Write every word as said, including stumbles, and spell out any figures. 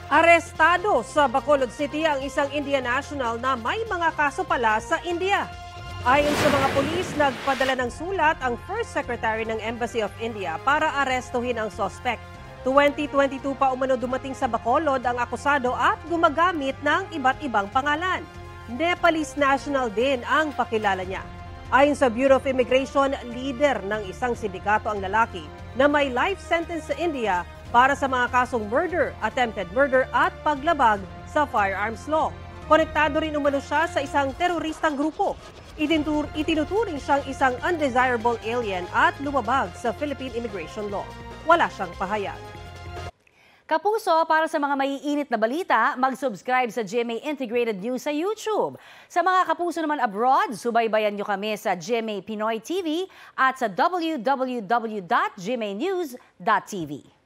Arestado sa Bacolod City ang isang Indian national na may mga kaso pala sa India. Ayon sa mga pulis, nagpadala ng sulat ang First Secretary ng Embassy of India para arestuhin ang suspect. twenty twenty-two pa umano dumating sa Bacolod ang akusado at gumagamit ng iba't ibang pangalan. Nepalese national din ang pakilala niya. Ayon sa Bureau of Immigration, leader ng isang sindikato ang lalaki na may life sentence sa India para sa mga kasong murder, attempted murder at paglabag sa firearms law. Konektado rin umano siya sa isang teroristang grupo. Itintur itinuturing siyang isang undesirable alien at lumabag sa Philippine immigration law. Wala siyang pahayag. Kapuso, para sa mga maiinit na balita, mag-subscribe sa G M A Integrated News sa YouTube. Sa mga kapuso naman abroad, subaybayan nyo kami sa G M A Pinoy T V at sa w w w dot g m a news dot t v.